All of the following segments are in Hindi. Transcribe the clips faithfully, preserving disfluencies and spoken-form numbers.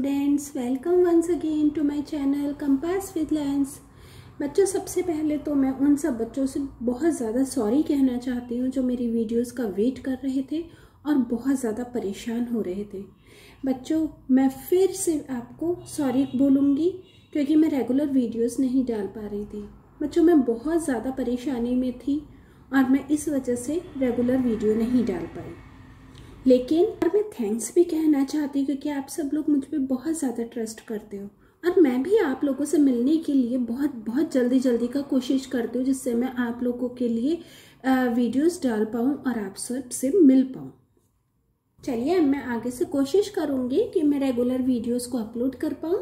Students, welcome once again to my channel compass with lens. बच्चों, सबसे पहले तो मैं उन सब बच्चों से बहुत ज़्यादा सॉरी कहना चाहती हूँ जो मेरी वीडियोस का वेट कर रहे थे और बहुत ज़्यादा परेशान हो रहे थे। बच्चों, मैं फिर से आपको सॉरी बोलूँगी क्योंकि मैं रेगुलर वीडियोस नहीं डाल पा रही थी। बच्चों, मैं बहुत ज़्यादा परेशानी में थी और मैं इस वजह से रेगुलर वीडियो नहीं डाल पाई। लेकिन और मैं थैंक्स भी कहना चाहती हूँ क्योंकि आप सब लोग मुझ पर बहुत ज़्यादा ट्रस्ट करते हो और मैं भी आप लोगों से मिलने के लिए बहुत बहुत जल्दी जल्दी का कोशिश करती हूँ जिससे मैं आप लोगों के लिए वीडियोस डाल पाऊँ और आप सब से मिल पाऊँ। चलिए, मैं आगे से कोशिश करूँगी कि मैं रेगुलर वीडियोस को अपलोड कर पाऊँ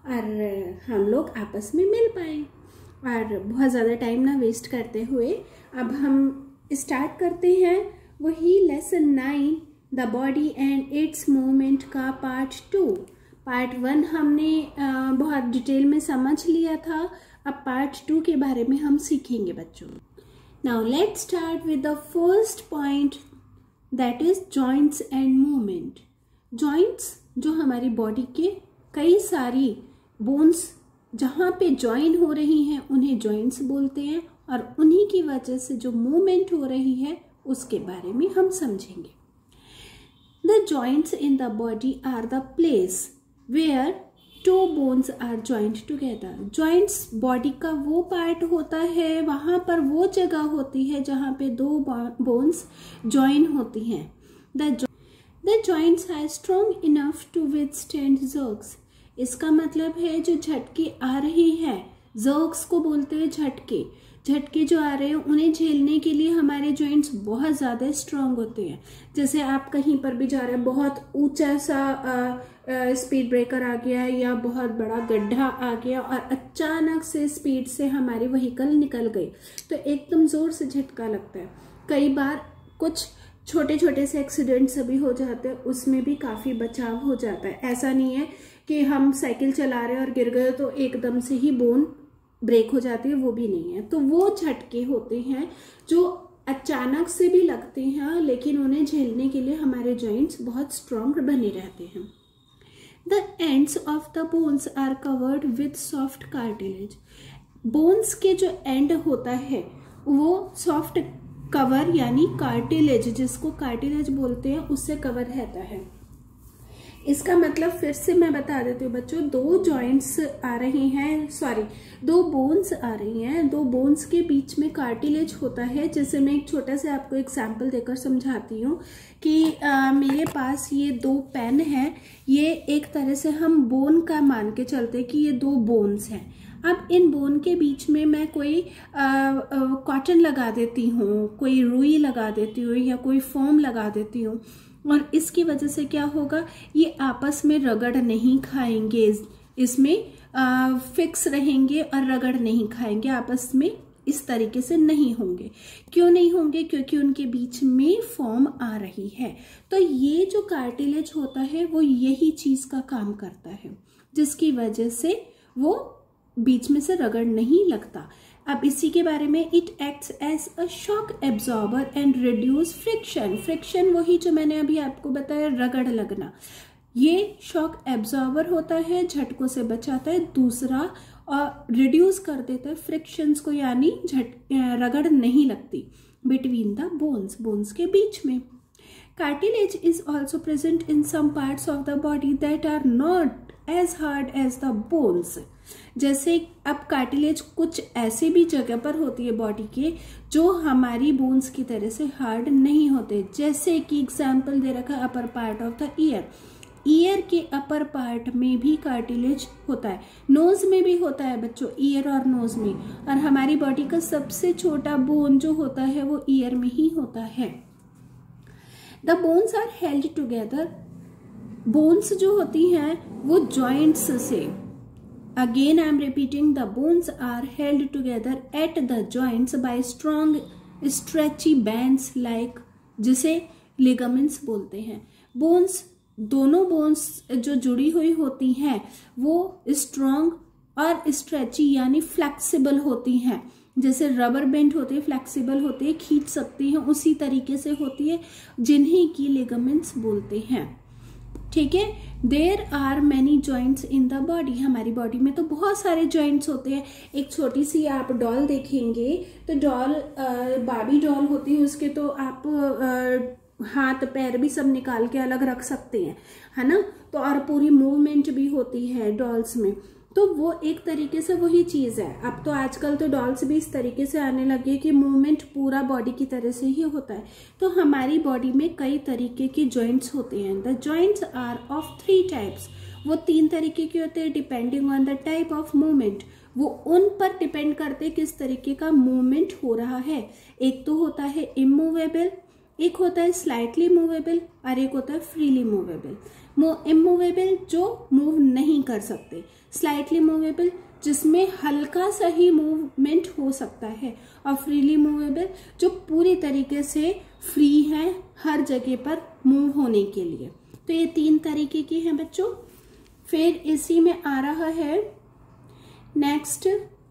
और हम लोग आपस में मिल पाएँ। और बहुत ज़्यादा टाइम ना वेस्ट करते हुए अब हम स्टार्ट करते हैं वही lesson nine, the body and its movement का पार्ट टू। पार्ट वन हमने आ, बहुत डिटेल में समझ लिया था। अब पार्ट टू के बारे में हम सीखेंगे बच्चों। Now let's start with the first point, that is joints and movement. Joints जो हमारी बॉडी के कई सारी बोन्स जहाँ पे जॉइन हो रही हैं उन्हें जॉइंट्स बोलते हैं और उन्हीं की वजह से जो मूवमेंट हो रही है उसके बारे में हम समझेंगे। The joints in the body are the place where two bones are joined together. Joints body का वो पार्ट होता है, वहाँ पर वो जगह होती है जहाँ पे दो बोन्स जॉइन होती हैं। The the joints are strong enough to withstand jerks. इसका मतलब है जो झटके आ रही है, jerks को बोलते हैं झटके। झटके जो आ रहे हैं उन्हें झेलने के लिए हमारे जॉइंट्स बहुत ज़्यादा स्ट्रांग होते हैं। जैसे आप कहीं पर भी जा रहे हैं, बहुत ऊंचा सा स्पीड ब्रेकर आ गया या बहुत बड़ा गड्ढा आ गया और अचानक से स्पीड से हमारी व्हीकल निकल गई तो एकदम ज़ोर से झटका लगता है। कई बार कुछ छोटे छोटे से एक्सीडेंट्स भी हो जाते हैं, उसमें भी काफ़ी बचाव हो जाता है। ऐसा नहीं है कि हम साइकिल चला रहे हैं और गिर गए तो एकदम से ही बोन ब्रेक हो जाती है, वो भी नहीं है। तो वो झटके होते हैं जो अचानक से भी लगते हैं लेकिन उन्हें झेलने के लिए हमारे जॉइंट्स बहुत स्ट्रॉन्ग बने रहते हैं। The ends of the bones are covered with soft cartilage. Bones के जो एंड होता है वो सॉफ्ट कवर यानी कार्टिलेज, जिसको कार्टिलेज बोलते हैं, उससे कवर रहता है। इसका मतलब फिर से मैं बता देती हूँ बच्चों, दो जॉइंट्स आ रही हैं, सॉरी दो बोन्स आ रही हैं, दो बोन्स के बीच में कार्टिलेज होता है। जैसे मैं एक छोटा सा आपको एग्जांपल देकर समझाती हूँ कि आ, मेरे पास ये दो पेन हैं, ये एक तरह से हम बोन का मान के चलते हैं कि ये दो बोन्स हैं। अब इन बोन के बीच में मैं कोई कॉटन लगा देती हूँ, कोई रुई लगा देती हूँ या कोई फोम लगा देती हूँ और इसकी वजह से क्या होगा, ये आपस में रगड़ नहीं खाएंगे, इसमें आ, फिक्स रहेंगे और रगड़ नहीं खाएंगे, आपस में इस तरीके से नहीं होंगे। क्यों नहीं होंगे? क्योंकि उनके बीच में फॉर्म आ रही है। तो ये जो कार्टिलेज होता है वो यही चीज का काम करता है जिसकी वजह से वो बीच में से रगड़ नहीं लगता। अब इसी के बारे में, it acts as a shock absorber and reduce friction. Friction वही जो मैंने अभी आपको बताया, रगड़ लगना। ये शॉक एब्जॉर्बर होता है, झटकों से बचाता है। दूसरा और रिड्यूस कर देता है फ्रिक्शंस को, यानी झट रगड़ नहीं लगती बिटवीन द बोन्स, बोन्स के बीच में। Cartilage is also present in some parts of the body that are not as hard as the bones. जैसे अब कार्टिलेज कुछ ऐसी भी जगह पर होती है बॉडी के जो हमारी बोन्स की तरह से हार्ड नहीं होते। जैसे कि एग्जाम्पल दे रखा है upper part of the ear. Ear के अपर पार्ट में भी कार्टिलेज होता है, नोज में भी होता है बच्चों, ईयर और नोज में। और हमारी बॉडी का सबसे छोटा बोन जो होता है वो ईयर में ही होता है। The bones are held together. Bones जो होती हैं वो जॉइंट्स से, again I am repeating, the bones are held together at the joints by strong stretchy bands like, जिसे लिगामेंट्स बोलते हैं। बोन्स, दोनों बोन्स जो जुड़ी हुई होती हैं वो स्ट्रॉन्ग और स्ट्रेची यानी फ्लेक्सिबल होती हैं। जैसे रबर बैंड होती है, फ्लेक्सिबल होती है, खींच सकती हैं, उसी तरीके से होती है, जिन्हें की लिगामेंट्स बोलते हैं। ठीक है। There are many joints in the body, हमारी बॉडी में तो बहुत सारे जॉइंट्स होते हैं। एक छोटी सी आप डॉल देखेंगे तो डॉल बाबी डॉल होती है, उसके तो आप आ, हाथ पैर भी सब निकाल के अलग रख सकते हैं, है ना। तो और पूरी मूवमेंट भी होती है डॉल्स में, तो वो एक तरीके से वही चीज़ है। अब तो आजकल तो डॉल्स भी इस तरीके से आने लगे कि मूवमेंट पूरा बॉडी की तरह से ही होता है। तो हमारी बॉडी में कई तरीके के जॉइंट्स होते हैं। The joints are of three types, वो तीन तरीके के होते हैं depending on the type of movement, वो उन पर डिपेंड करते किस तरीके का मूवमेंट हो रहा है। एक तो होता है इमूवेबल, एक होता है स्लाइटली मूवेबल और एक होता है फ्रीली मूवेबल। इमूवेबल जो मूव नहीं कर सकते, स्लाइटली मूवेबल जिसमें हल्का सा ही मूवमेंट हो सकता है, और फ्रीली मूवेबल जो पूरी तरीके से फ्री है हर जगह पर मूव होने के लिए। तो ये तीन तरीके की हैं बच्चों। फिर इसी में आ रहा है next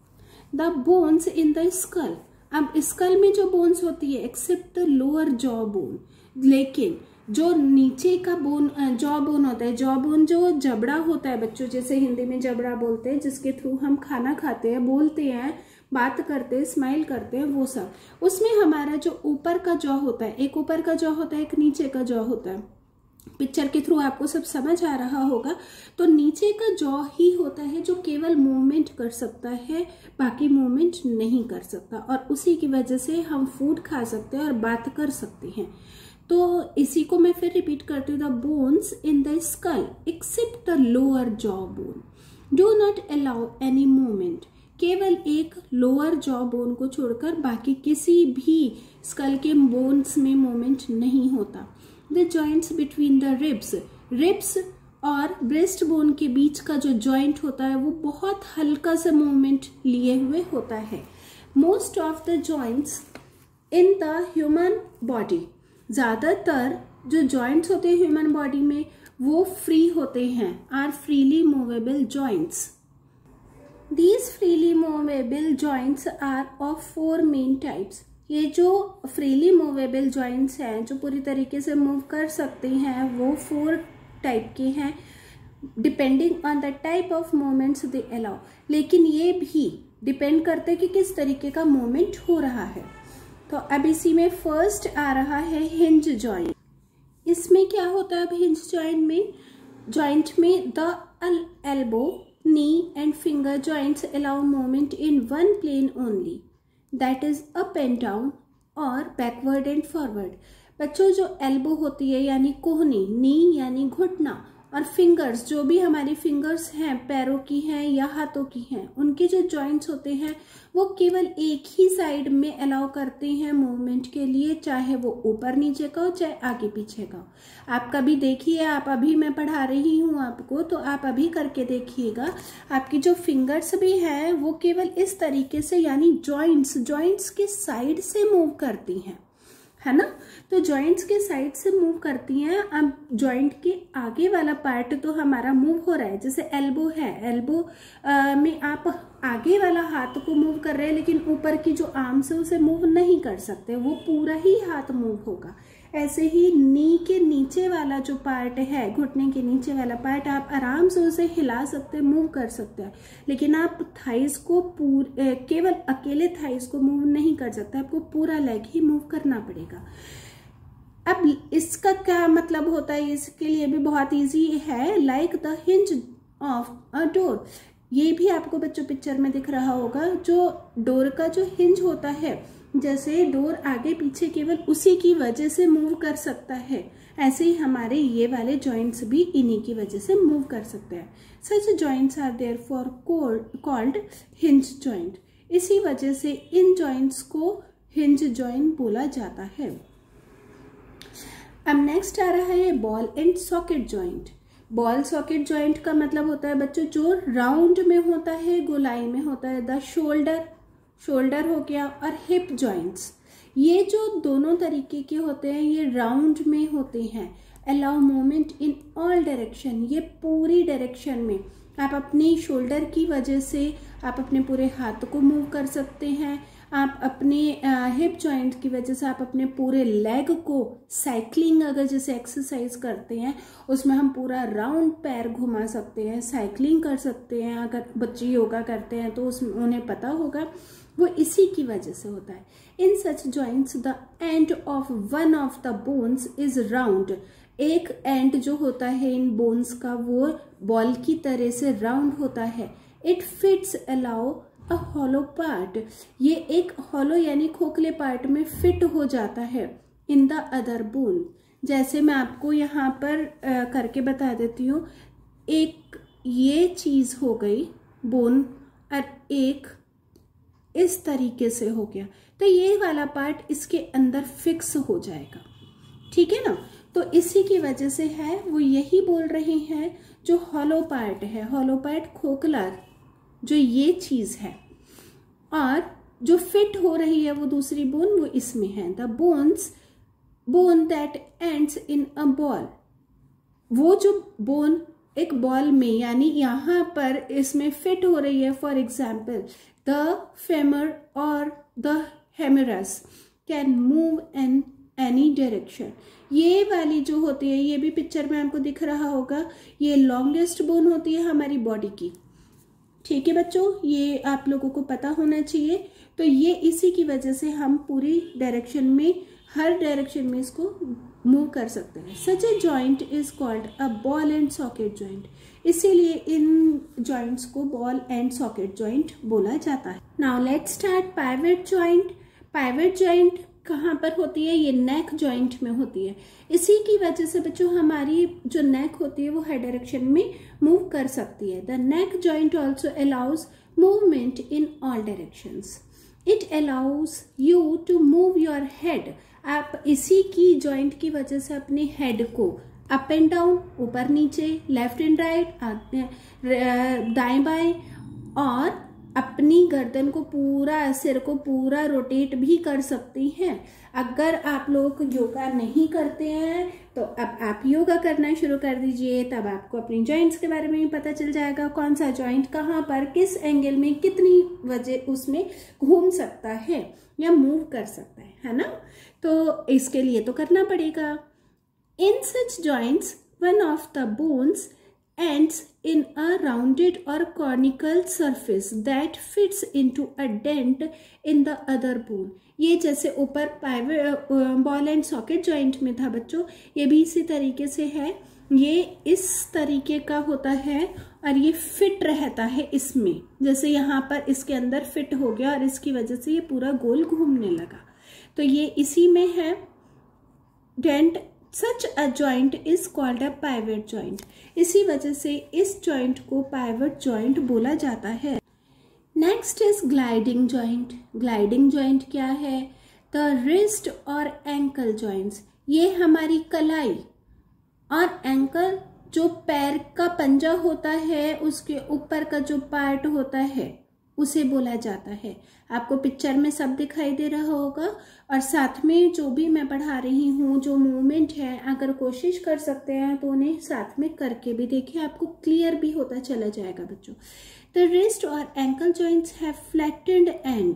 the bones in the skull. अब स्कल में जो बोन्स होती है except the lower jaw bone, लेकिन जो नीचे का बोन जॉ बोन होता है, जॉ बोन जो जबड़ा होता है बच्चों, जैसे हिंदी में जबड़ा बोलते हैं, जिसके थ्रू हम खाना खाते हैं, बोलते हैं, बात करते हैं, स्माइल करते हैं, वो सब। उसमें हमारा जो ऊपर का जॉ होता है, एक ऊपर का जॉ होता है, एक नीचे का जॉ होता है। पिक्चर के थ्रू आपको सब समझ आ रहा होगा। तो नीचे का जॉ ही होता है जो केवल मूवमेंट कर सकता है, बाकी मूवमेंट नहीं कर सकता, और उसी की वजह से हम फूड खा सकते हैं और बात कर सकते हैं। तो इसी को मैं फिर रिपीट करती हूँ। The bones in the skull except the lower jaw bone do not allow any movement, केवल एक लोअर जॉ बोन को छोड़कर बाकी किसी भी स्कल के बोन्स में मूवमेंट नहीं होता। The joints between the ribs, ribs और ब्रेस्ट बोन के बीच का जो जॉइंट होता है वो बहुत हल्का सा मूवमेंट लिए हुए होता है। Most of the joints in the human body, ज़्यादातर जो जॉइंट्स होते हैं ह्यूमन बॉडी में वो फ्री होते हैं, are freely movable joints. These freely movable joints are of four main types. ये जो फ्रीली मूवेबल जॉइंट्स हैं जो पूरी तरीके से मूव कर सकते हैं वो फोर टाइप के हैं, depending on the type of movements they allow. लेकिन ये भी डिपेंड करते हैं कि किस तरीके का मूवमेंट हो रहा है। तो अब इसी में फर्स्ट आ रहा है हिंज जॉइंट। इसमें क्या होता है अब हिंज जॉइंट में, जॉइंट में the elbow, knee and finger joints allow movement in one plane only, that is up and down और बैकवर्ड एंड फॉरवर्ड। बच्चों जो एल्बो होती है यानी कोहनी, नी यानी घुटना, और फिंगर्स जो भी हमारी फिंगर्स हैं पैरों की हैं या हाथों की हैं, उनके जो जॉइंट्स होते हैं वो केवल एक ही साइड में अलाउ करते हैं मूवमेंट के लिए, चाहे वो ऊपर नीचे का हो चाहे आगे पीछे का हो। आप कभी देखिए, आप अभी मैं पढ़ा रही हूँ आपको तो आप अभी करके देखिएगा, आपकी जो फिंगर्स भी हैं वो केवल इस तरीके से यानी जॉइंट्स जॉइंट्स के साइड से मूव करती हैं, है ना। तो जॉइंट्स के साइड से मूव करती हैं। अब जॉइंट के आगे वाला पार्ट तो हमारा मूव हो रहा है, जैसे एल्बो है, एल्बो में आप आगे वाला हाथ को मूव कर रहे हैं लेकिन ऊपर की जो आर्म्स है उसे मूव नहीं कर सकते, वो पूरा ही हाथ मूव होगा। ऐसे ही नी के नीचे वाला जो पार्ट है, घुटने के नीचे वाला पार्ट, आप आराम से उसे हिला सकते हैं, मूव कर सकते हैं, लेकिन आप थाइस को पूरे केवल अकेले थाइस को मूव नहीं कर सकते, आपको पूरा लेग ही मूव करना पड़ेगा। अब इसका क्या मतलब होता है, इसके लिए भी बहुत इजी है। Like the hinge of a door, ये भी आपको बच्चों पिक्चर में दिख रहा होगा, जो डोर का जो हिंज होता है, जैसे डोर आगे पीछे केवल उसी की वजह से मूव कर सकता है, ऐसे ही हमारे ये वाले जॉइंट्स भी इन्हीं की वजह से मूव कर सकते हैं। Such joints are therefore called hinge joint, इसी वजह से इन जॉइंट्स को हिंज जॉइंट बोला जाता है। अब नेक्स्ट आ रहा है ball and socket joint. Ball socket joint का मतलब होता है बच्चों जो राउंड में होता है, गोलाई में होता है। द शोल्डर, शोल्डर हो गया, और हिप जॉइंट्स, ये जो दोनों तरीके के होते हैं ये राउंड में होते हैं। Allow movement in all direction, ये पूरी डायरेक्शन में आप अपनी शोल्डर की वजह से आप अपने पूरे हाथ को मूव कर सकते हैं, आप अपने हिप जॉइंट की वजह से आप अपने पूरे लेग को साइकिलिंग, अगर जैसे एक्सरसाइज करते हैं उसमें हम पूरा राउंड पैर घुमा सकते हैं, साइकिलिंग कर सकते हैं। अगर बच्चे योगा करते हैं तो उसमें उन्हें पता होगा, वो इसी की वजह से होता है। In such joints the end of one of the bones is round. एक एंड जो होता है इन बोन्स का वो बॉल की तरह से राउंड होता है। It fits allow a hollow part. ये एक हॉलो यानी खोखले पार्ट में फिट हो जाता है इन द अदर बोन। जैसे मैं आपको यहाँ पर आ, करके बता देती हूँ। एक ये चीज हो गई बोन और एक इस तरीके से हो गया, तो ये वाला पार्ट इसके अंदर फिक्स हो जाएगा, ठीक है ना। तो इसी की वजह से है, वो यही बोल रहे हैं जो हॉलो पार्ट है, हॉलो पार्ट खोखला जो ये चीज है, और जो फिट हो रही है वो दूसरी बोन वो इसमें है। The bones bone that ends in a ball, वो जो बोन एक बॉल में यानी यहाँ पर इसमें फिट हो रही है। फॉर एग्जाम्पल द फेमर और the humerus can move in any direction. ये वाली जो होती है, ये भी पिक्चर में आपको दिख रहा होगा, ये लॉन्गेस्ट बोन होती है हमारी बॉडी की, ठीक है बच्चों, ये आप लोगों को पता होना चाहिए। तो ये इसी की वजह से हम पूरी डायरेक्शन में, हर डायरेक्शन में इसको मूव कर सकते हैं। Such a joint is called a ball and socket joint. इसीलिए इन जॉइंट्स को बॉल एंड सॉकेट जॉइंट बोला जाता है। Now let's start pivot joint. Pivot joint कहाँ पर होती है? ये नेक जॉइंट में होती है। इसी की वजह से बच्चों हमारी जो नेक होती है वो हर डायरेक्शन में मूव कर सकती है। The neck joint also allows movement in all directions. It allows you to move your head. आप इसी की जॉइंट की वजह से अपने हेड को अप एंड डाउन, ऊपर नीचे, लेफ्ट एंड राइट, दाएं बाएं, और अपनी गर्दन को पूरा, सिर को पूरा रोटेट भी कर सकती हैं। अगर आप लोग योगा नहीं करते हैं तो अब आप योगा करना शुरू कर दीजिए, तब आपको अपनी जॉइंट्स के बारे में भी पता चल जाएगा, कौन सा जॉइंट कहाँ पर किस एंगल में कितनी वजह उसमें घूम सकता है या मूव कर सकता है, है ना। तो इसके लिए तो करना पड़ेगा। In such joints one of the bones ends in a rounded or conical surface that fits into a dent in the other bone। ये जैसे ऊपर pivot ball and socket joint में था बच्चों, ये भी इसी तरीके से है। ये इस तरीके का होता है और ये फिट रहता है इसमें, जैसे यहाँ पर इसके अंदर फिट हो गया और इसकी वजह से ये पूरा गोल घूमने लगा। तो ये इसी में है dent. Such a joint is called a pivot joint। इसी वजह से इस जॉइंट को पाइवट जॉइंट बोला जाता है। Next is gliding joint. Gliding joint क्या है? द रिस्ट और एंकल जॉइंट्स। ये हमारी कलाई और एंकल, जो पैर का पंजा होता है उसके ऊपर का जो पार्ट होता है उसे बोला जाता है। आपको पिक्चर में सब दिखाई दे रहा होगा, और साथ में जो भी मैं पढ़ा रही हूँ जो मूवमेंट है, अगर कोशिश कर सकते हैं तो उन्हें साथ में करके भी देखिए, आपको क्लियर भी होता चला जाएगा बच्चों। द रिस्ट और ankle joints have flattened end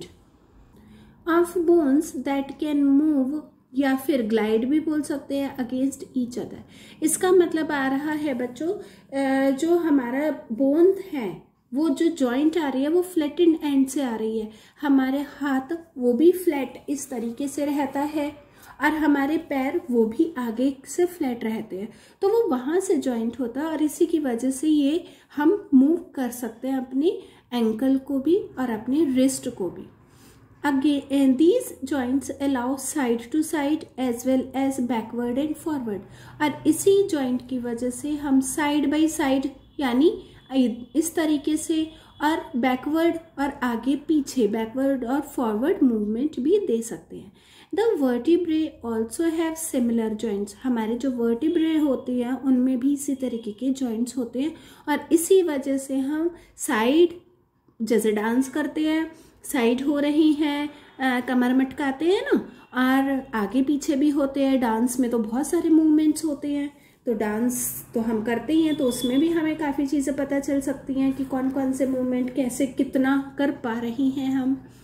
of bones that can move, या फिर ग्लाइड भी बोल सकते हैं, अगेंस्ट ईच अदर। इसका मतलब आ रहा है बच्चों, जो हमारा बोन है, वो जो जॉइंट आ रही है वो फ्लैटेंड एंड से आ रही है। हमारे हाथ वो भी फ्लैट इस तरीके से रहता है, और हमारे पैर वो भी आगे से फ्लैट रहते हैं, तो वो वहाँ से जॉइंट होता है, और इसी की वजह से ये हम मूव कर सकते हैं अपनी एंकल को भी और अपने रिस्ट को भी। Again these joints allow side to side as well as backward and forward. और इसी जॉइंट की वजह से हम साइड बाई साइड यानी इस तरीके से, और बैकवर्ड और आगे पीछे, बैकवर्ड और फॉरवर्ड मूवमेंट भी दे सकते हैं। The vertebrae also have similar joints. हमारे जो वर्टिब्रे होते हैं उनमें भी इसी तरीके के जॉइंट्स होते हैं, और इसी वजह से हम साइड, जैसे डांस करते हैं, साइड हो रही हैं, कमर मटकाते हैं ना, और आगे पीछे भी होते हैं। डांस में तो बहुत सारे मूवमेंट्स होते हैं, तो डांस तो हम करते ही हैं, तो उसमें भी हमें काफ़ी चीज़ें पता चल सकती हैं कि कौन कौन से मूवमेंट कैसे कितना कर पा रही हैं हम।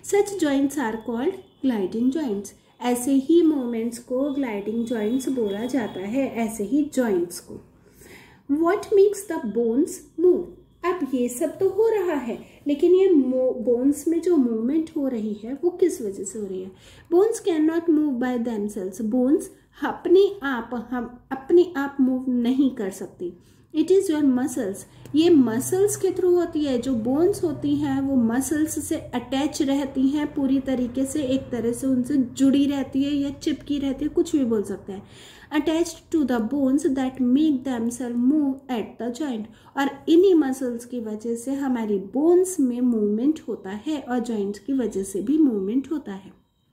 Such joints are called gliding joints. ऐसे ही मूवमेंट्स को ग्लाइडिंग जॉइंट्स बोला जाता है, ऐसे ही जॉइंट्स को। What makes the bones move? अब ये सब तो हो रहा है, लेकिन ये बोन्स में जो मूवमेंट हो रही है वो किस वजह से हो रही है? Bones can not move by themselves. Bones अपने आप हम अपने आप मूव नहीं कर सकती। It is your muscles. ये मसल्स के थ्रू होती है। जो बोन्स होती हैं वो मसल्स से अटैच रहती हैं पूरी तरीके से, एक तरह से उनसे जुड़ी रहती है या चिपकी रहती है, कुछ भी बोल सकते हैं। Attached to the bones that make themselves move at the joint. और इन्हीं मसल्स की वजह से हमारी बोन्स में मूवमेंट होता है और जॉइंट्स की वजह से भी मूवमेंट होता है।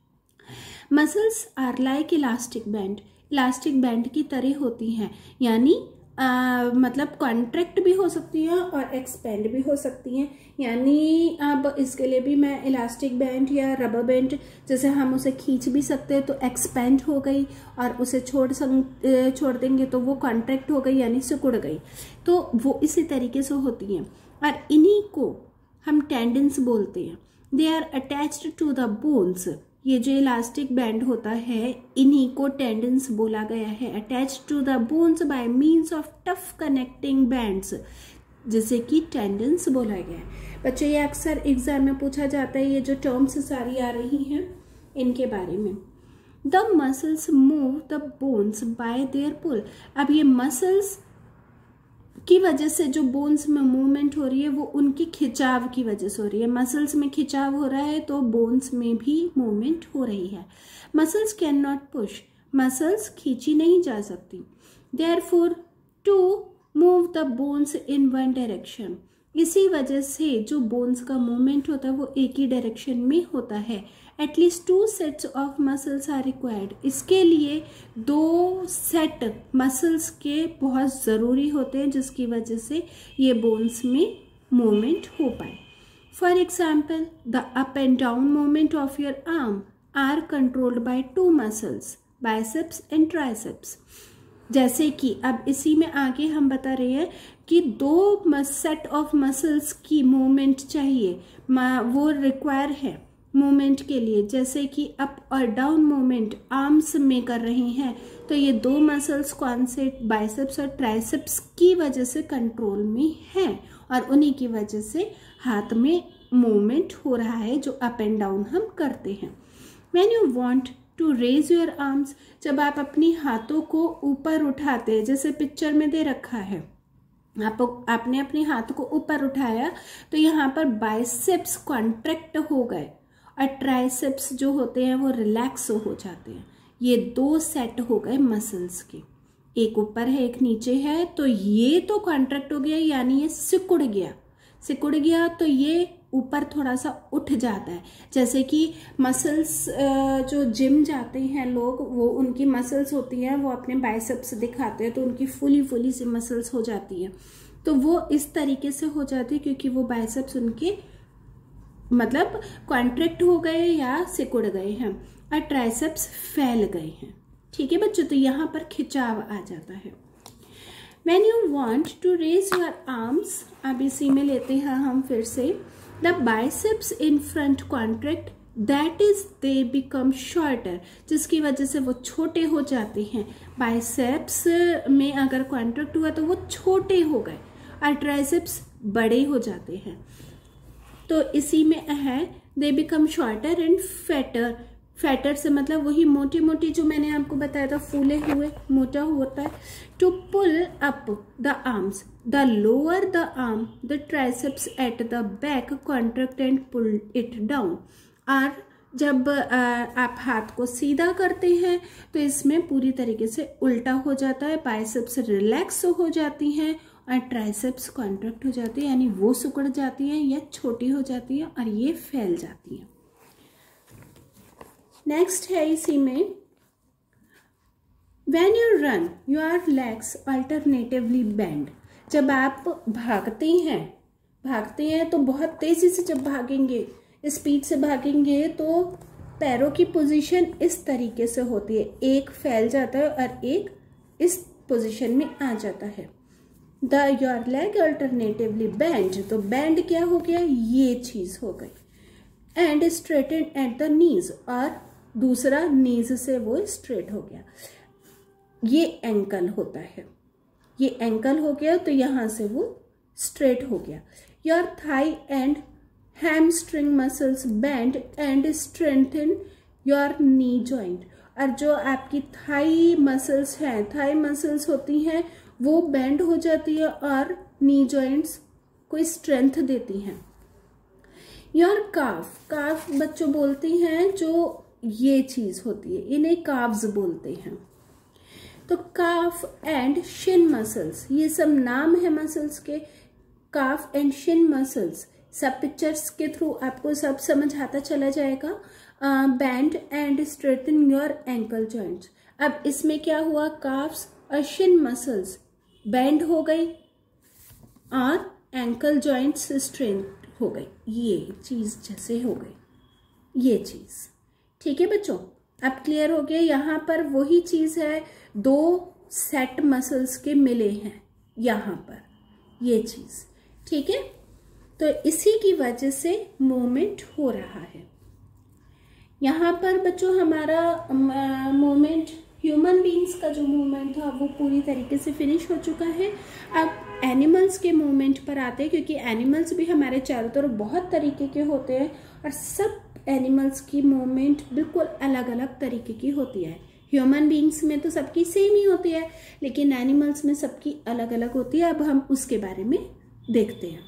Muscles are like elastic band. Elastic band की तरह होती हैं, यानी आ, मतलब कॉन्ट्रैक्ट भी हो सकती हैं और एक्सपेंड भी हो सकती हैं। यानी अब इसके लिए भी मैं इलास्टिक बैंड या रबर बैंड, जैसे हम उसे खींच भी सकते हैं तो एक्सपेंड हो गई, और उसे छोड़ सक छोड़ देंगे तो वो कॉन्ट्रैक्ट हो गई यानी सिकुड़ गई। तो वो इसी तरीके से होती हैं और इन्हीं को हम टेंडन्स बोलते हैं। They are attached to the bones. ये जो इलास्टिक बैंड होता है इन्हीं को टेंडन्स बोला गया है। Attach to the bones by means of tough connecting bands, जिसे कि टेंडन्स बोला गया है। बच्चों ये अक्सर एग्जाम में पूछा जाता है, ये जो टर्म्स सारी आ रही हैं इनके बारे में। The muscles move the bones by their pull. अब ये मसल्स की वजह से जो बोन्स में मूवमेंट हो रही है वो उनकी खिंचाव की वजह से हो रही है। मसल्स में खिंचाव हो रहा है तो बोन्स में भी मूवमेंट हो रही है। Muscles can not push. Muscles खींची नहीं जा सकती। Therefore to move the bones in one direction. इसी वजह से जो बोन्स का मूवमेंट होता है वो एक ही डायरेक्शन में होता है। At least two sets of muscles are required. इसके लिए दो सेट मसल्स के बहुत ज़रूरी होते हैं, जिसकी वजह से ये बोन्स में मूवमेंट हो पाए। For example the up and down movement of your arm are controlled by two muscles, biceps and triceps. जैसे कि अब इसी में आगे हम बता रहे हैं कि दो सेट ऑफ मसल्स की मूवमेंट चाहिए, वो रिक्वायर है मूवमेंट के लिए। जैसे कि अप और डाउन मूवमेंट आर्म्स में कर रही हैं तो ये दो मसल्स कौन से, बाइसेप्स और ट्राइसेप्स की वजह से कंट्रोल में हैं, और उन्हीं की वजह से हाथ में मूवमेंट हो रहा है जो अप एंड डाउन हम करते हैं। When you want to raise your arms, जब आप अपनी हाथों को ऊपर उठाते हैं, जैसे पिक्चर में दे रखा है, आप आपने अपने हाथ को ऊपर उठाया तो यहाँ पर बाइसेप्स कॉन्ट्रैक्ट हो गए और ट्राइसेप्स जो होते हैं वो रिलैक्स हो जाते हैं। ये दो सेट हो गए मसल्स के, एक ऊपर है एक नीचे है, तो ये तो कॉन्ट्रैक्ट हो गया यानी ये सिकुड़ गया। सिकुड़ गया तो ये ऊपर थोड़ा सा उठ जाता है। जैसे कि मसल्स जो जिम जाते हैं लोग, वो उनकी मसल्स होती हैं, वो अपने बाइसेप्स दिखाते हैं तो उनकी फुली फुली सी मसल्स हो जाती हैं। तो वो इस तरीके से हो जाती है क्योंकि वो बाइसेप्स उनके मतलब कॉन्ट्रैक्ट हो गए या सिकुड़ गए हैं और ट्राइसेप्स फैल गए हैं। ठीक है बच्चों, तो यहाँ पर खिंचाव आ जाता है। When you want to raise your arms, अब इसी में लेते हैं हम फिर से, the biceps in front contract, that is they become shorter, जिसकी वजह से वो छोटे हो जाते हैं। बाइसेप्स में अगर कॉन्ट्रैक्ट हुआ तो वो छोटे हो गए और ट्राइसेप्स बड़े हो जाते हैं। तो इसी में है they become shorter and fatter। Fatter से मतलब वही मोटी मोटी जो मैंने आपको बताया था, फूले हुए मोटा होता है। To pull up the arms, the lower the arm the triceps at the back contract and pull it down. और जब आप हाथ को सीधा करते हैं तो इसमें पूरी तरीके से उल्टा हो जाता है, बाइसेप्स रिलैक्स हो जाती हैं और ट्राइसेप्स कॉन्ट्रैक्ट हो जाती है, यानी वो सिकुड़ जाती हैं या छोटी हो जाती है और ये फैल जाती हैं। नेक्स्ट है इसी में, When you run, your legs alternatively bend। जब आप भागते हैं भागते हैं तो बहुत तेजी से जब भागेंगे, स्पीड से भागेंगे तो पैरों की पोजीशन इस तरीके से होती है, एक फैल जाता है और एक इस पोजीशन में आ जाता है। The your leg alternatively bend, तो bend क्या हो गया, ये चीज हो गई। And straighten at the knees, और दूसरा नीज से वो स्ट्रेट हो गया। ये एंकल होता है, ये एंकल हो गया तो यहाँ से वो स्ट्रेट हो गया। Your thigh and hamstring muscles bend and strengthen your knee joint, और जो आपकी थाई मसल्स हैं, थाई मसल्स होती हैं वो बेंड हो जाती है और नी जॉइंट्स को स्ट्रेंथ देती हैं। योर काफ, काफ बच्चों बोलते हैं जो ये चीज होती है, इन्हें काफ्स बोलते हैं। तो काफ एंड शिन मसल्स, ये सब नाम है मसल्स के। काफ एंड शिन मसल्स सब पिक्चर्स के थ्रू आपको सब समझ आता चला जाएगा। Bend and straighten your ankle joints, अब इसमें क्या हुआ, काफ्स और शिन मसल्स बैंड हो गई और एंकल जॉइंट्स स्ट्रेंथ हो गई, ये चीज जैसे हो गई ये चीज। ठीक है बच्चों, अब क्लियर हो गया। यहाँ पर वही चीज है, दो सेट मसल्स के मिले हैं यहाँ पर, ये चीज। ठीक है, तो इसी की वजह से मूवमेंट हो रहा है। यहाँ पर बच्चों हमारा मूवमेंट, ह्यूमन बीइंग्स का जो मूवमेंट था वो पूरी तरीके से फिनिश हो चुका है। अब एनिमल्स के मूवमेंट पर आते हैं, क्योंकि एनिमल्स भी हमारे चारों तरफ बहुत तरीके के होते हैं और सब एनिमल्स की मूवमेंट बिल्कुल अलग अलग तरीके की होती है। ह्यूमन बीइंग्स में तो सबकी सेम ही होती है, लेकिन एनिमल्स में सबकी अलग अलग होती है। अब हम उसके बारे में देखते हैं।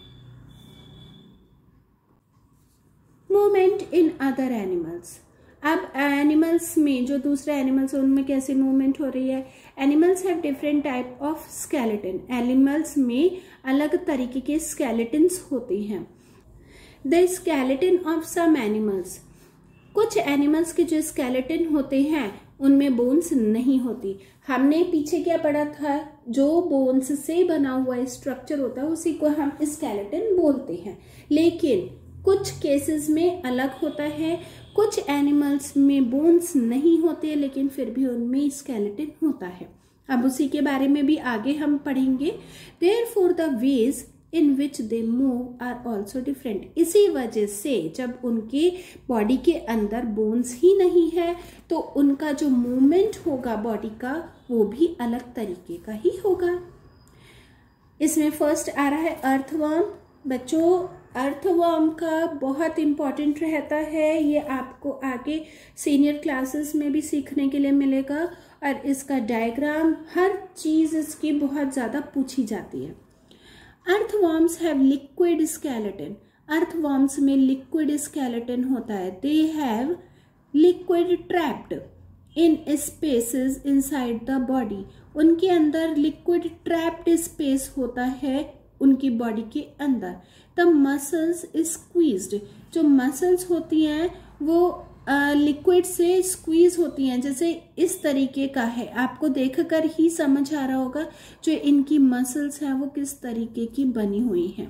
मूवमेंट इन अदर एनिमल्स, अब एनिमल्स में जो दूसरे एनिमल्स हैं उनमें कैसे मूवमेंट हो रही है। Animals have different type of skeleton, animals में अलग तरीके के स्केलेटन्स होते हैं। The skeleton of some animals, कुछ एनिमल्स के जो स्केलेटन होते हैं उनमें बोन्स नहीं होती। हमने पीछे क्या पढ़ा था, जो बोन्स से बना हुआ स्ट्रक्चर होता है उसी को हम स्केलेटन बोलते हैं। लेकिन कुछ केसेस में अलग होता है, कुछ एनिमल्स में बोन्स नहीं होते लेकिन फिर भी उनमें स्केलेटन होता है। अब उसी के बारे में भी आगे हम पढ़ेंगे। Therefore the ways in which they move are also different, इसी वजह से जब उनके बॉडी के अंदर बोन्स ही नहीं है तो उनका जो मूवमेंट होगा बॉडी का वो भी अलग तरीके का ही होगा। इसमें फर्स्ट आ रहा है अर्थवर्म। बच्चों अर्थवर्म का बहुत इम्पॉर्टेंट रहता है, ये आपको आगे सीनियर क्लासेस में भी सीखने के लिए मिलेगा और इसका डायग्राम हर चीज इसकी बहुत ज्यादा पूछी जाती है। Earthworms have liquid skeleton, earthworms में लिक्विड स्केलेटन होता है। They have liquid trapped in spaces inside the body, उनके अंदर लिक्विड ट्रैप्ड स्पेस होता है उनकी बॉडी के अंदर। द मसल्स स्क्वीज्ड, जो मसल्स होती हैं वो लिक्विड से स्क्वीज होती हैं, जैसे इस तरीके का है, आपको देखकर ही समझ आ रहा होगा जो इनकी मसल्स हैं वो किस तरीके की बनी हुई हैं।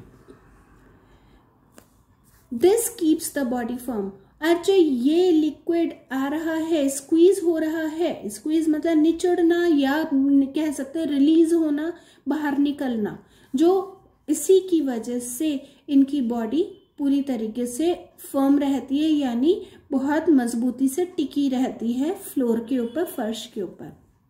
This keeps the body firm, और जो ये लिक्विड आ रहा है, स्क्वीज हो रहा है, स्क्वीज मतलब निचोड़ना या कह सकते हैं रिलीज होना, बाहर निकलना, जो इसी की वजह से इनकी बॉडी पूरी तरीके से फर्म रहती है, यानी बहुत मजबूती से टिकी रहती है फ्लोर के ऊपर, फर्श के ऊपर।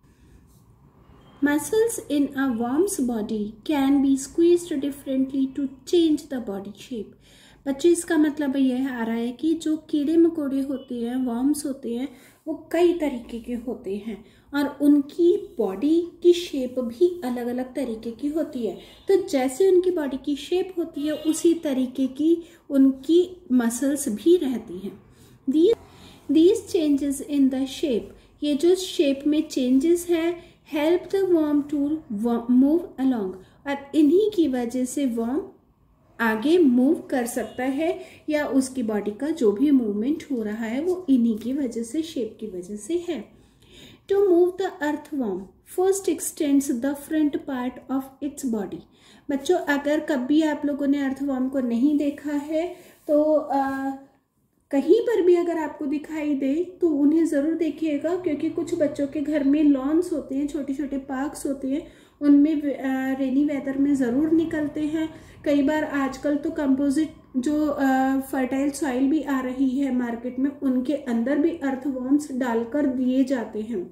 Muscles in a worm's body can be squeezed differently to change the body shape. बच्चे इसका मतलब यह आ रहा है कि जो कीड़े मकोड़े होते हैं, वर्म्स होते हैं, वो कई तरीके के होते हैं और उनकी बॉडी की शेप भी अलग अलग तरीके की होती है। तो जैसे उनकी बॉडी की शेप होती है उसी तरीके की उनकी मसल्स भी रहती हैं। These changes in the shape, ये जो शेप में चेंजेस हैं, help the worm to move along, और इन्हीं की वजह से वर्म आगे मूव कर सकता है या उसकी बॉडी का जो भी मूवमेंट हो रहा है वो इन्हीं की वजह से, शेप की वजह से है। To move the earthworm first extends the front part of its body. बच्चों अगर कभी आप लोगों ने अर्थवर्म को नहीं देखा है तो आ, कहीं पर भी अगर आपको दिखाई दे तो उन्हें ज़रूर देखिएगा, क्योंकि कुछ बच्चों के घर में लॉन्स होते हैं, छोटे छोटे पार्क्स होते हैं, उनमें रेनी वेदर में ज़रूर निकलते हैं। कई बार आजकल तो कंपोजिट जो फर्टाइल सॉइल भी आ रही है मार्केट में, उनके अंदर भी अर्थवॉर्म्स डालकर दिए जाते हैं।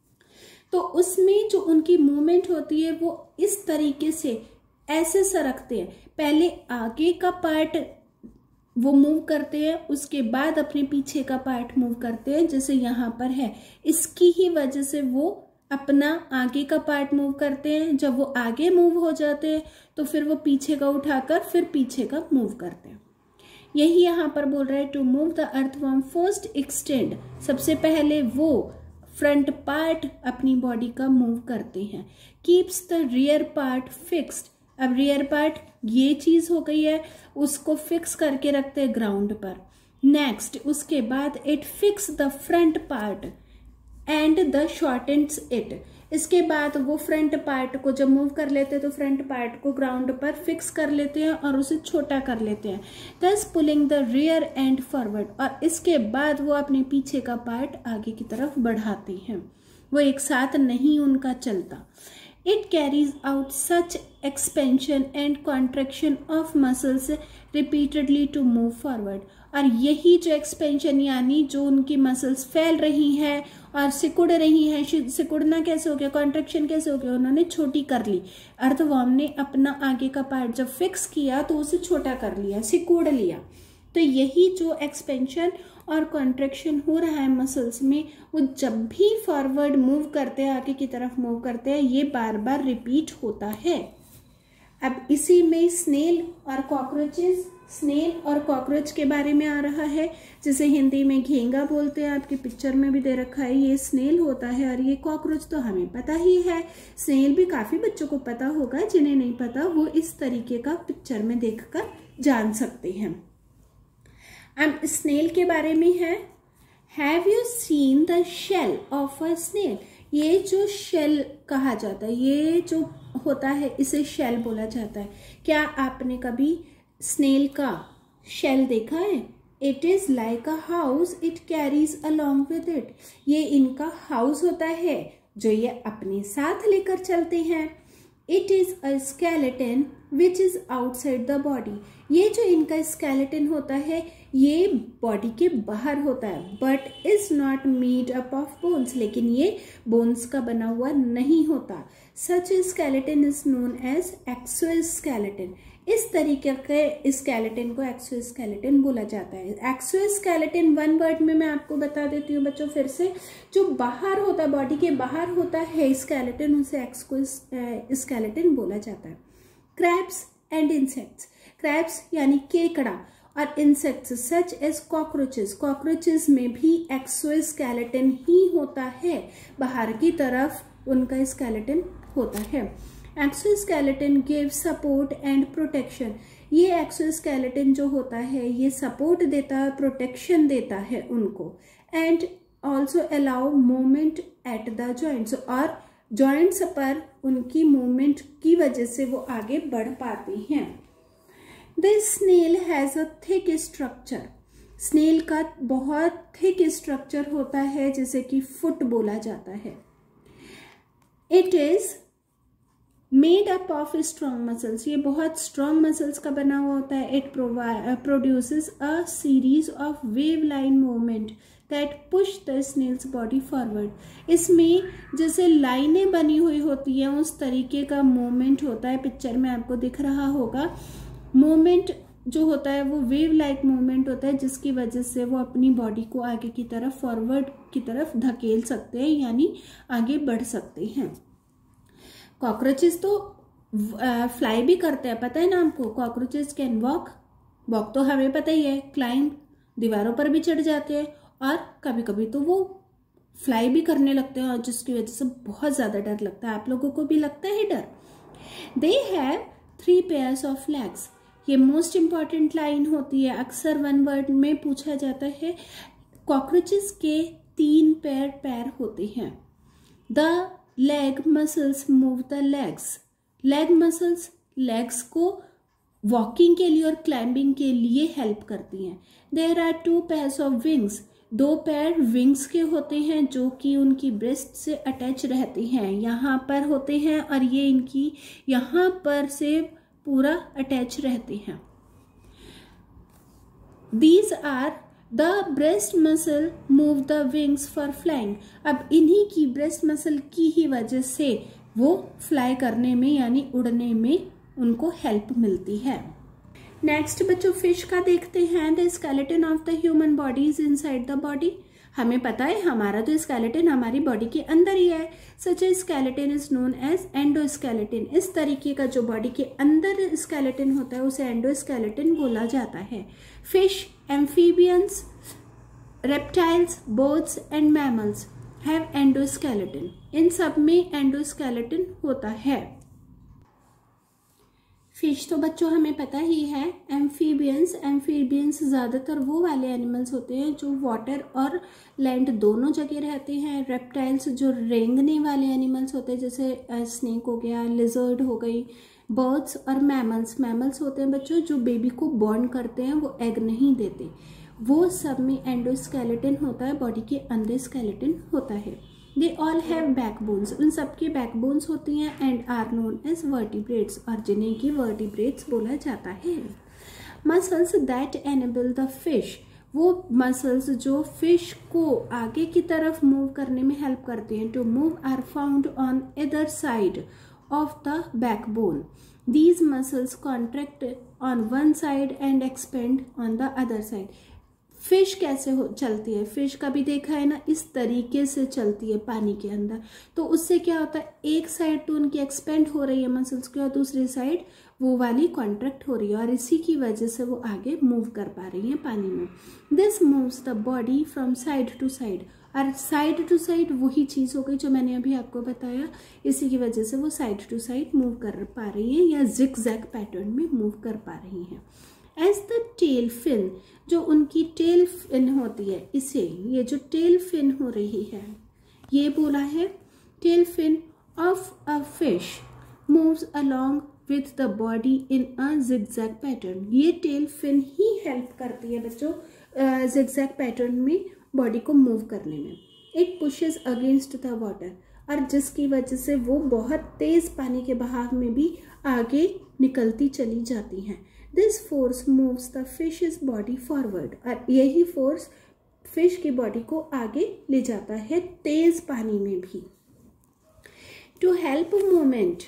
तो उसमें जो उनकी मूवमेंट होती है वो इस तरीके से ऐसे सरकते हैं। पहले आगे का पार्ट वो मूव करते हैं, उसके बाद अपने पीछे का पार्ट मूव करते हैं, जैसे यहाँ पर है। इसकी ही वजह से वो अपना आगे का पार्ट मूव करते हैं। जब वो आगे मूव हो जाते हैं तो फिर वो पीछे का उठाकर फिर पीछे का मूव करते हैं। यही यहाँ पर बोल रहा है to move the earthworm first extend, सबसे पहले वो फ्रंट पार्ट अपनी बॉडी का मूव करते हैं। Keeps the rear part fixed, अब रियर पार्ट ये चीज हो गई है, उसको फिक्स करके रखते हैं ग्राउंड पर। नेक्स्ट उसके बाद it fix the front part and the shortens it, इसके बाद वो फ्रंट पार्ट को जब मूव कर लेते हैं तो फ्रंट पार्ट को ग्राउंड पर फिक्स कर लेते हैं और उसे छोटा कर लेते हैं। Thus pulling the rear end forward, और इसके बाद वो अपने पीछे का पार्ट आगे की तरफ बढ़ाते हैं, वो एक साथ नहीं उनका चलता। It carries out such expansion and contraction of muscles repeatedly to move forward, और यही जो एक्सपेंशन यानी जो उनकी मसल्स फैल रही हैं और सिकुड़ रही हैं, सिकुड़ना कैसे हो गया, कॉन्ट्रैक्शन कैसे हो गया, उन्होंने छोटी कर ली। अर्थवॉर्म ने अपना आगे का पार्ट जब फिक्स किया तो उसे छोटा कर लिया, सिकुड़ लिया। तो यही जो एक्सपेंशन और कॉन्ट्रैक्शन हो रहा है मसल्स में, वो जब भी फॉरवर्ड मूव करते हैं, आगे की तरफ मूव करते हैं, ये बार बार रिपीट होता है। अब इसी में स्नेल और कॉकरोचेस, स्नेल और कॉकरोच के बारे में आ रहा है, जिसे हिंदी में घेंगा बोलते हैं। आपकी पिक्चर में भी दे रखा है, ये स्नेल होता है और ये कॉकरोच तो हमें पता ही है। स्नेल भी काफ़ी बच्चों को पता होगा, जिन्हें नहीं पता वो इस तरीके का पिक्चर में देखकर जान सकते हैं। अब स्नेल के बारे में है, have you seen the shell of a snail, ये जो शेल कहा जाता है, ये जो होता है इसे शेल बोला जाता है। क्या आपने कभी स्नेल का शेल देखा है? It is like a house it carries along with it, ये इनका हाउस होता है जो ये अपने साथ लेकर चलते हैं। It is a skeleton which is outside the body, ये जो इनका स्केलेटन होता है ये बॉडी के बाहर होता है, but is not made up of bones, लेकिन ये बोन्स का बना हुआ नहीं होता। Such skeleton is known as exoskeleton, इस तरीके के स्केलेटन को एक्सोस्केलेटन बोला जाता है। एक्सोस्केलेटन वन वर्ड में मैं आपको बता देती हूँ बच्चों फिर से, जो बाहर होता है, बॉडी के बाहर होता है स्केलेटन, उसे एक्सोस्केलेटन बोला जाता है। क्रैब्स एंड इंसेक्ट्स, क्रैब्स यानी केकड़ा और insects such as cockroaches, cockroaches में भी एक्सोस्केलेटन ही होता है, बाहर की तरफ उनका स्केलेटन होता है। Exoskeleton give support and protection, ये एक्सोस्केलेटन जो होता है ये सपोर्ट देता है, प्रोटेक्शन देता है उनको। And also allow movement at the joints, और जॉइंट्स पर उनकी मूवमेंट की वजह से वो आगे बढ़ पाती हैं। This snail has a thick structure, snail का बहुत थिक स्ट्रक्चर होता है जिसे कि फुट बोला जाता है। It is made up of strong muscles, ये बहुत स्ट्रॉन्ग मसल्स का बना हुआ होता है। It produces a series of wave line movement that push the snail's body forward, इसमें जैसे लाइनें बनी हुई होती हैं उस तरीके का मूवमेंट होता है। पिक्चर में आपको दिख रहा होगा, मूवमेंट जो होता है वो वेव लाइक मूवमेंट होता है, जिसकी वजह से वो अपनी बॉडी को आगे की तरफ, फॉरवर्ड की तरफ धकेल सकते हैं, यानी आगे बढ़ सकते हैं। कॉकरोचेस तो फ्लाई भी करते हैं, पता है ना आपको। कॉकरोचेस कैन वॉक, वॉक तो हमें पता ही है, क्लाइंब, दीवारों पर भी चढ़ जाते हैं, और कभी कभी तो वो फ्लाई भी करने लगते हैं, और जिसकी वजह से बहुत ज़्यादा डर लगता है। आप लोगों को भी लगता है डर। They have three pairs of legs, ये मोस्ट इंपॉर्टेंट लाइन होती है, अक्सर वन वर्ड में पूछा जाता है। कॉकरोचेस के तीन पैर पैर होते हैं। The leg muscles move the legs, leg muscles legs को वॉकिंग के लिए और क्लाइंबिंग के लिए हेल्प करती हैं। There are two pairs of wings, दो पैर विंग्स के होते हैं जो कि उनकी ब्रेस्ट से अटैच रहती हैं, यहाँ पर होते हैं और ये इनकी यहाँ पर से पूरा अटैच रहते हैं। These are the breast muscle move the wings for flying। अब इन्हीं की ब्रेस्ट मसल की ही वजह से वो फ्लाई करने में यानी उड़ने में उनको हेल्प मिलती है। नेक्स्ट बच्चों फिश का देखते हैं। The skeleton of the human body is inside the body. हमें पता है हमारा तो स्केलेटन हमारी बॉडी के अंदर ही है। Such a skeleton is known as endoskeleton. इस तरीके का जो बॉडी के अंदर स्केलेटन होता है उसे एंडोस्केलेटन बोला जाता है। Fish, amphibians, reptiles, birds and mammals have endoskeleton. इन सब में एंडोस्केलेटन होता है। फिश तो बच्चों हमें पता ही है। एम्फीबियंस एम्फीबियंस ज़्यादातर वो वाले एनिमल्स होते हैं जो वाटर और लैंड दोनों जगह रहते हैं। रेप्टाइल्स जो रेंगने वाले एनिमल्स होते हैं जैसे स्नेक हो गया, लिजर्ड हो गई। बर्ड्स और मैमल्स मैमल्स होते हैं बच्चों जो बेबी को बॉर्न करते हैं, वो एग नहीं देते। वो सब में एंडोस्केलेटन होता है, बॉडी के अंदर स्केलेटन होता है। They all have backbones. उन सबकी बैकबोन्स होती हैं and are known as vertebrates, और जिन्हें की वर्टिब्रेट्स बोला जाता है। Muscles that enable the fish. वो मसल्स जो फिश को आगे की तरफ मूव करने में हेल्प करते हैं। To move are found on other side of the backbone. These muscles contract on one side and expand on the other side। Fish कैसे हो चलती है? फिश का भी देखा है ना, इस तरीके से चलती है पानी के अंदर। तो उससे क्या होता है, एक साइड तो उनकी एक्सपेंड हो रही है मसल्स की और दूसरी साइड वो वाली कॉन्ट्रैक्ट हो रही है, और इसी की वजह से वो आगे मूव कर पा रही है पानी में। This moves the body from side to side. और साइड टू साइड वही चीज़ हो गई जो मैंने अभी आपको बताया, इसी की वजह से वो साइड टू साइड मूव कर पा रही है या जिग जैग पैटर्न में मूव कर पा रही हैं। एज द टेल फिन, जो उनकी टेल फिन होती है, इसे ये जो टेल फिन हो रही है ये बोला है tail fin of a fish moves along with the body in a zigzag pattern. ये टेल फिन ही हेल्प करती है बच्चों जिगजैग पैटर्न में बॉडी को मूव करने में। It pushes against the water, और जिसकी वजह से वो बहुत तेज पानी के बहाव में भी आगे निकलती चली जाती हैं। This force moves the fish's body forward, और यही फोर्स फिश की बॉडी को आगे ले जाता है तेज पानी में भी। To help movement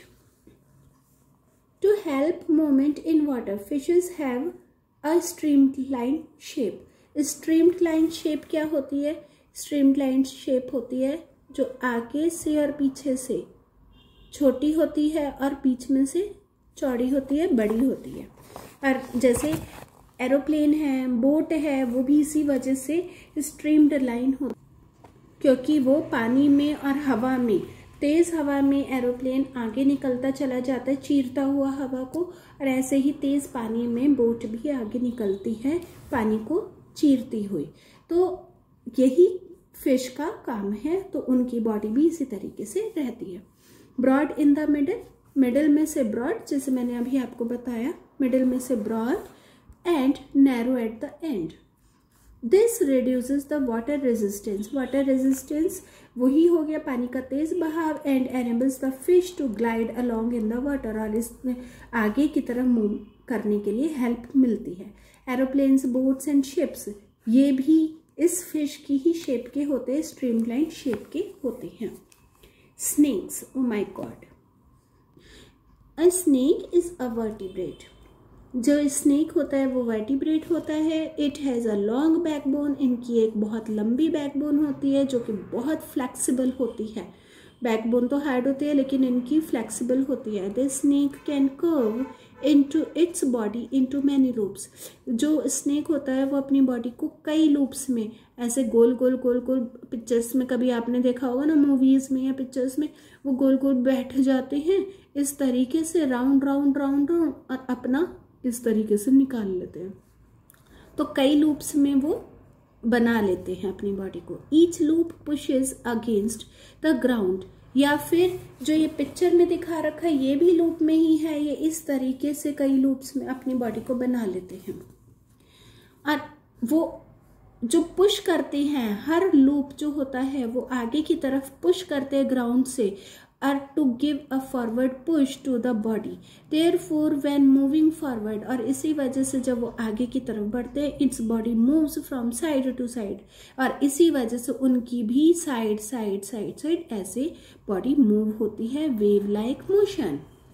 to help movement in water fishes have a streamline shape. Streamline shape क्या होती है? स्ट्रीमलाइन शेप होती है जो आगे से और पीछे से छोटी होती है और बीच में से चौड़ी होती है, बड़ी होती है। और जैसे एरोप्लेन है, बोट है, वो भी इसी वजह से स्ट्रीम्ड लाइन हो, क्योंकि वो पानी में और हवा में, तेज हवा में एरोप्लेन आगे निकलता चला जाता है चीरता हुआ हवा को, और ऐसे ही तेज पानी में बोट भी आगे निकलती है पानी को चीरती हुई। तो यही फिश का काम है, तो उनकी बॉडी भी इसी तरीके से रहती है। Broad in the middle, middle में से ब्रॉड, जैसे मैंने अभी आपको बताया, मिडल में से broad and narrow at the end. This reduces the water resistance. Water resistance वही हो गया पानी का तेज बहाव, and enables the fish to glide along in the water, और इसमें आगे की तरफ मूव करने के लिए हेल्प मिलती है। एरोप्लेन्स, बोट्स एंड शिप्स, ये भी इस फिश की ही शेप के होते हैं, स्ट्रीमलाइन शेप के होते हैं। Snakes, oh my god, a snake is a vertebrate. जो स्नेक होता है वो वर्टिब्रेट होता है। It has a long backbone, इनकी एक बहुत लंबी बैकबोन होती है जो कि बहुत फ्लेक्सिबल होती है। बैकबोन तो हार्ड होती है लेकिन इनकी फ्लेक्सिबल होती है। The snake can curve into its body into many loops. जो स्नेक होता है वो अपनी बॉडी को कई लूप्स में ऐसे गोल गोल गोल गोल, पिक्चर्स में कभी आपने देखा होगा ना, मूवीज़ में या पिक्चर्स में, वो गोल गोल बैठ जाते हैं इस तरीके से, राउंड राउंड राउंड राउंड, और अपना इस तरीके से निकाल लेते हैं। तो कई लूप्स में वो बना लेते हैं अपनी बॉडी को। Each loop pushes against the ground, या फिर जो ये पिक्चर में दिखा रखा है ये भी लूप में ही है, ये इस तरीके से कई लूप्स में अपनी बॉडी को बना लेते हैं। और वो जो पुश करते हैं, हर लूप जो होता है वो आगे की तरफ पुश करते हैं ग्राउंड से, or to give a forward push to the body. Therefore when moving forward, और इसी वजह से जब वो आगे की तरफ बढ़ते हैं, its body moves from side to side, और इसी वजह से उनकी भी साइड साइड साइड साइड ऐसे बॉडी मूव होती है, wave like motion.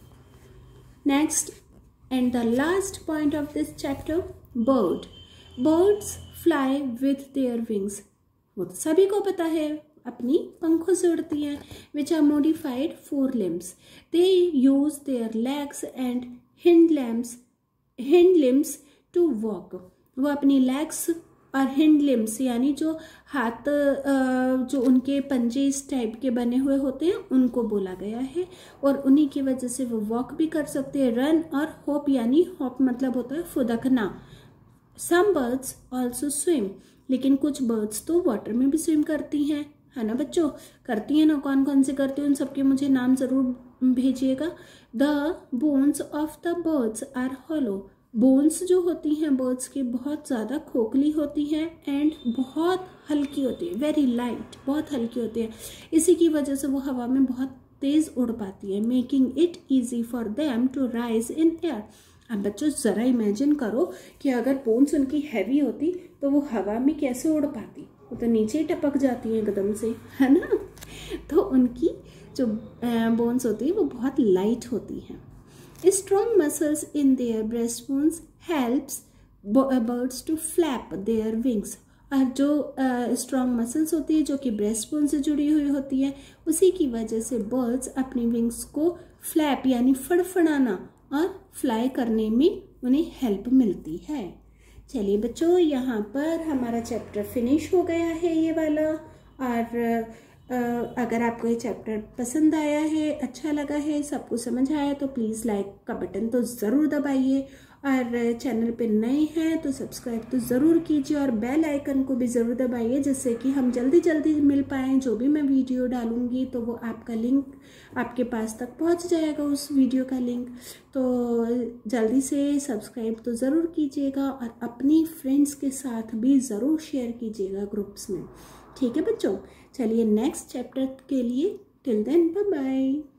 Next and the last point of this chapter, bird. Birds fly with their wings. वो तो सभी को पता है, अपनी पंखों से उड़ती हैं. Which are modified fore limbs. They use their legs and hind limbs hind limbs to walk. वो अपनी लेग्स और हिंड लिम्स यानी जो हाथ जो उनके पंजे इस टाइप के बने हुए होते हैं उनको बोला गया है, और उन्हीं की वजह से वो वॉक भी कर सकते हैं. रन और हॉप, यानी हॉप मतलब होता है फुदकना. Some birds also swim. लेकिन कुछ बर्ड्स तो वाटर में भी स्विम करती हैं, है ना बच्चों. करती हैं ना, कौन कौन से करती हैं उन सबके मुझे नाम ज़रूर भेजिएगा. The bones of the birds are hollow. Bones जो होती हैं बर्ड्स की बहुत ज़्यादा खोखली होती हैं एंड बहुत हल्की होती है, वेरी लाइट, बहुत हल्की होती है. इसी की वजह से वो हवा में बहुत तेज़ उड़ पाती है, making it easy for them to rise in air. अब बच्चों ज़रा इमेजिन करो कि अगर बोन्स उनकी हैवी होती तो वो हवा में कैसे उड़ पाती. वो तो नीचे ही टपक जाती है एकदम से, है ना. तो उनकी जो बोन्स होती है वो बहुत लाइट होती हैं. Strong muscles in their breast bones helps birds to flap their wings. और जो स्ट्रॉन्ग मसल्स होती है जो कि ब्रेस्ट बोन से जुड़ी हुई होती है, उसी की वजह से बर्ड्स अपनी विंग्स को फ्लैप यानी फड़फड़ाना और फ्लाई करने में उन्हें हेल्प मिलती है. चलिए बच्चों, यहाँ पर हमारा चैप्टर फिनिश हो गया है ये वाला. और अगर आपको ये चैप्टर पसंद आया है, अच्छा लगा है, सबको समझ आया तो प्लीज़ लाइक का बटन तो ज़रूर दबाइए. और चैनल पे नए हैं तो सब्सक्राइब तो ज़रूर कीजिए और बेल आइकन को भी ज़रूर दबाइए, जिससे कि हम जल्दी जल्दी मिल पाएँ. जो भी मैं वीडियो डालूँगी तो वो आपका लिंक आपके पास तक पहुंच जाएगा, उस वीडियो का लिंक. तो जल्दी से सब्सक्राइब तो ज़रूर कीजिएगा और अपनी फ्रेंड्स के साथ भी ज़रूर शेयर कीजिएगा ग्रुप्स में. ठीक है बच्चों, चलिए नेक्स्ट चैप्टर के लिए टिल देन बाय बाय.